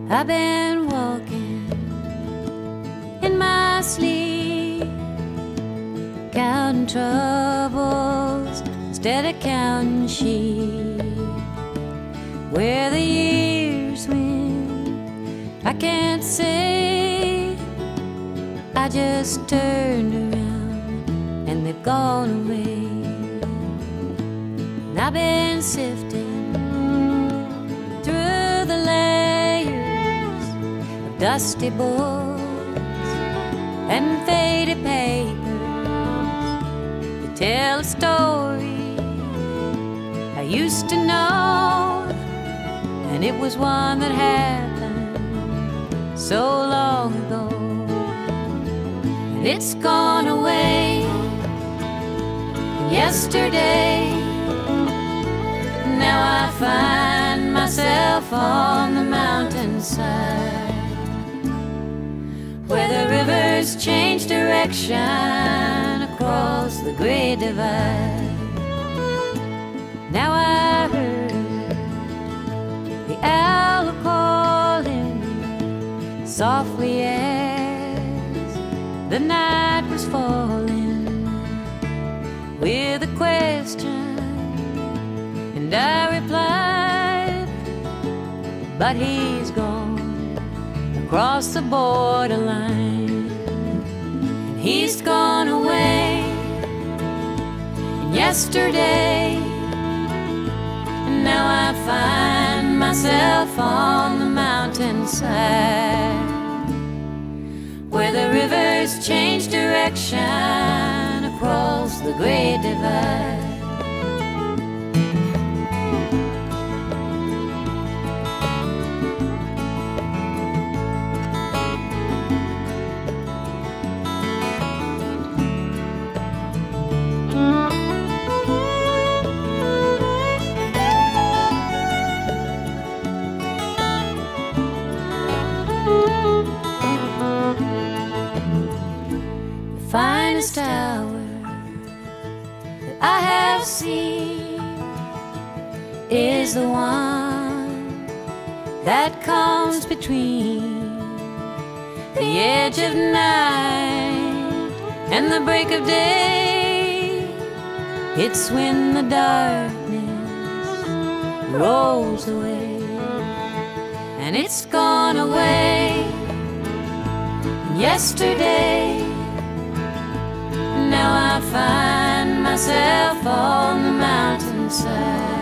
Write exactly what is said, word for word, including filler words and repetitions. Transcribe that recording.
I've been walking in my sleep, counting troubles instead of counting sheep. Where the years went, I can't say. I just turned around and they've gone away. And I've been sifting through the layers of dusty books and faded papers that tell a story I used to know, and it was one that happened so long ago. And it's gone away yesterday. Now I find myself on the mountainside, where the rivers change direction across the great divide. Now I heard the owl calling softly as the night was falling, with a question, and I replied, but he's gone across the borderline. And he's gone away and yesterday, and now I find myself on the mountainside, where the rivers change direction across the great divide. The finest hour that I have seen is the one that comes between the edge of night and the break of day. It's when the darkness rolls away, and it's gone away yesterday. Now I find myself on the mountainside,